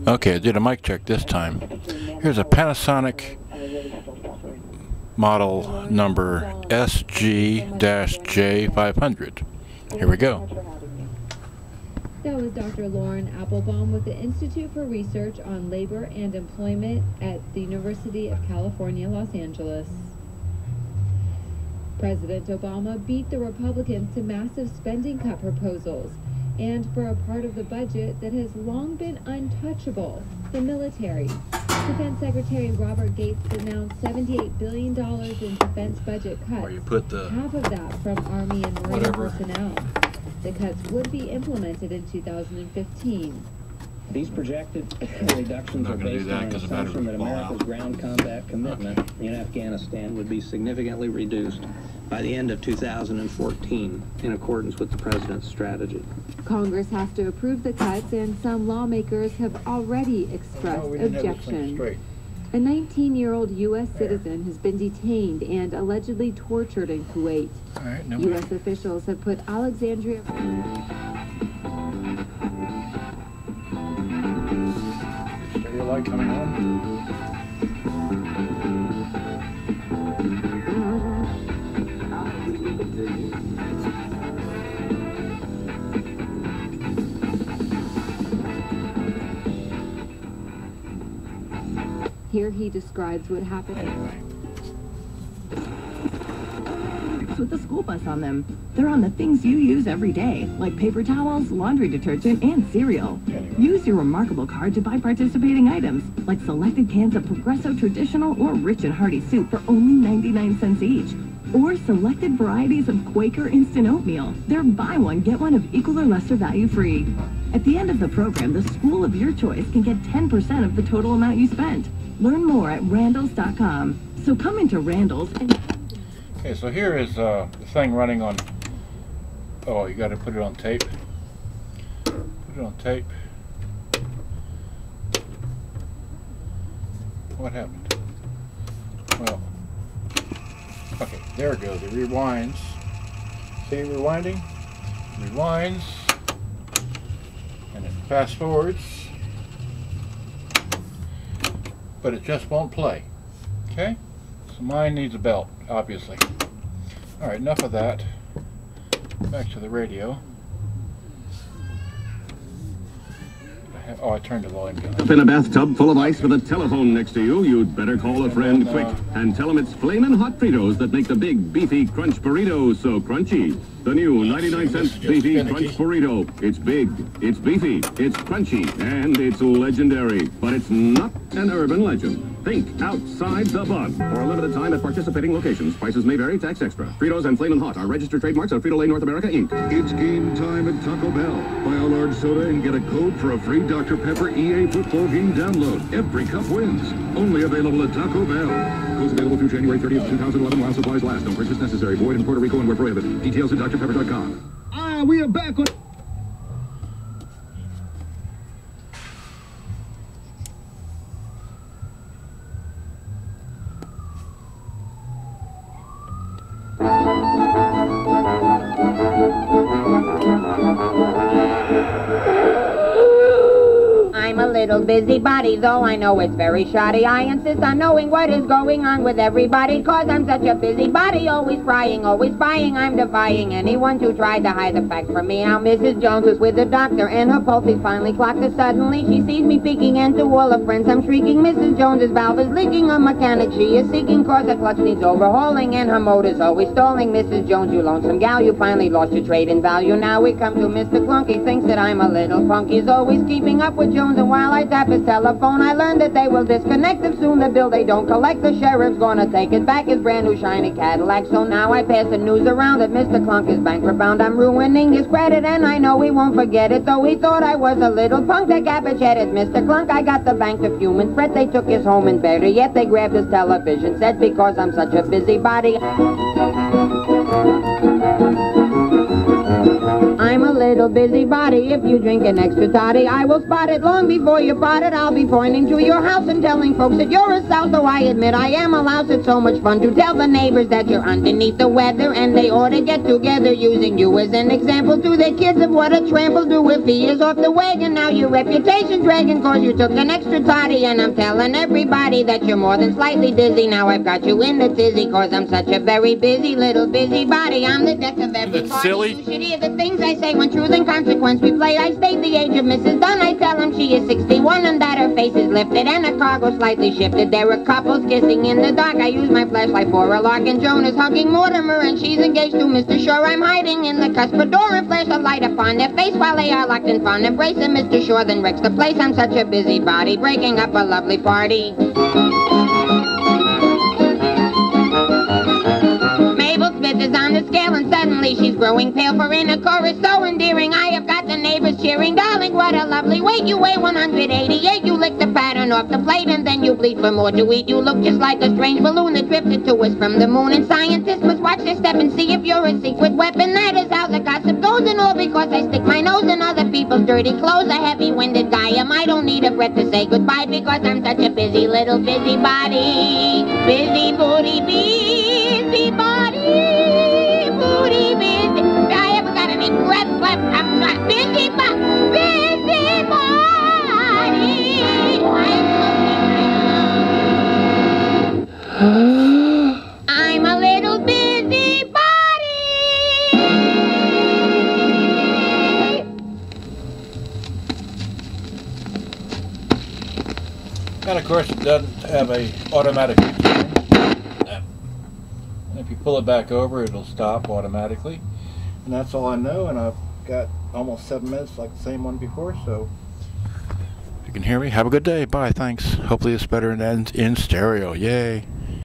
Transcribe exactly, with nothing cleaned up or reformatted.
Okay, I did a mic check this time. Here's a Panasonic model number S G J five hundred. Here we go. That was Doctor Lauren Applebaum with the Institute for Research on Labor and Employment at the University of California, Los Angeles. President Obama beat the Republicans to massive spending cut proposals, and for a part of the budget that has long been untouchable, the military. Defense Secretary Robert Gates announced seventy-eight billion dollars in defense budget cuts, Where you put the half of that from Army and Marine whatever. personnel. The cuts would be implemented in two thousand fifteen. These projected reductions are Not gonna do based that on an 'cause the battery assumption that would fall America's out. ground combat commitment in Afghanistan would be significantly reduced by the end of two thousand fourteen, in accordance with the President's strategy. Congress has to approve the cuts, and some lawmakers have already expressed Oh, we didn't have this thing objection. straight. A nineteen-year-old U S citizen has been detained and allegedly tortured in Kuwait. All right, now U S officials have put Alexandria... Stereo light coming on. Here he describes what happened. Anyway. With the school bus on them. They're on the things you use every day, like paper towels, laundry detergent, and cereal. Anyway. Use your Remarkable card to buy participating items, like selected cans of Progresso Traditional or Rich and Hearty Soup for only ninety-nine cents each. Or selected varieties of Quaker Instant Oatmeal. They're buy one, get one of equal or lesser value free. At the end of the program, the school of your choice can get ten percent of the total amount you spent. Learn more at Randalls dot com. So come into Randalls and... Okay, so here is uh, the thing running on. Oh, you got to put it on tape. Put it on tape. What happened? Well, okay, there it goes. It rewinds. See, rewinding. Rewinds, and it fast forwards, but it just won't play. Okay. So mine needs a belt, obviously. Alright, enough of that. Back to the radio. I have, oh, I turned the volume down. Up in a bathtub full of ice with a telephone next to you, you'd better call a friend quick and tell them it's flamin' hot Fritos that make the big beefy crunch burrito so crunchy. The new ninety-nine cent beefy crunch burrito. It's big, it's beefy, it's crunchy, and it's legendary. But it's not an urban legend. Think outside the bun. For a limited time at participating locations, prices may vary, tax extra. Fritos and Flamin' Hot are registered trademarks of Frito-Lay North America, Incorporated. It's game time at Taco Bell. Buy a large soda and get a code for a free Doctor Pepper E A football game download. Every cup wins. Only available at Taco Bell. Codes available through January thirtieth, two thousand eleven while supplies last. No purchase necessary. Void in Puerto Rico and where prohibited. Details at Dr Pepper dot com. Ah, we are back on... I'm a little busybody, though I know it's very shoddy. I insist on knowing what is going on with everybody, cause I'm such a busybody, always prying, always spying. I'm defying anyone to try to hide the fact from me. Now Missus Jones was with the doctor, and her pulse is finally clocked. As suddenly she sees me peeking, and to all her friends I'm shrieking, Missus Jones's valve is leaking. A mechanic she is seeking, cause her clutch needs overhauling, and her motor's always stalling. Missus Jones, you lonesome gal, you finally lost your trade in value. Now we come to Mister Clunk. He thinks that I'm a little punk. He's always keeping up with Jones, and while I tap his telephone, I learned that they will disconnect him soon. The bill they don't collect, the sheriff's gonna take it back, his brand new shiny Cadillac. So now I pass the news around that Mister Clunk is bankrupt bound. I'm ruining his credit, and I know he won't forget it. Though he thought I was a little punk, that cabbage headed Mister Clunk. I got the bank to fume and fret. They took his home and better yet, they grabbed his television set because I'm such a busybody. I'm a little little busybody. If you drink an extra toddy, I will spot it long before you pot it. I'll be pointing to your house and telling folks that you're a souse. Though I admit I am a louse, it's so much fun to tell the neighbors that you're underneath the weather, and they ought to get together using you as an example to their kids of what a tramp will do if he is off the wagon. Now your reputation's dragging cause you took an extra toddy, and I'm telling everybody that you're more than slightly dizzy. Now I've got you in the tizzy cause I'm such a very busy little busybody. I'm the death of every That's party. silly. You should hear the things I say when truth and consequence we play. I state the age of Missus Dunn. I tell him she is sixty-one and that her face is lifted and her cargo slightly shifted. There are couples kissing in the dark. I use my flashlight for a lark, and Joan is hugging Mortimer and she's engaged to Mister Shore. I'm hiding in the cuspidor and flash a light upon their face while they are locked in fond embrace, and Mister Shore then wrecks the place. I'm such a busybody, breaking up a lovely party. Is on the scale and suddenly she's growing pale, for in a chorus so endearing I have got the neighbors cheering. Darling, what a lovely weight, you weigh one hundred eighty-eight. You lick the pattern off the plate and then you bleed for more to eat. You look just like a strange balloon that drifted to us from the moon, and scientists must watch their step and see if you're a secret weapon. That is how the gossip goes, and all because I stick my nose in other people's dirty clothes. A heavy-winded guy am, I don't need a breath to say goodbye because I'm such a busy little busybody. Busy booty, busy body. Booty, busy. I haven't got any breath left. I'm not busy, but busy body. I'm a little busy body. And of course it doesn't have a automatic return. If you pull it back over, it'll stop automatically. And that's all I know, and I've got almost seven minutes like the same one before, so if you can hear me, have a good day. Bye, thanks. Hopefully it's better in, in stereo. Yay.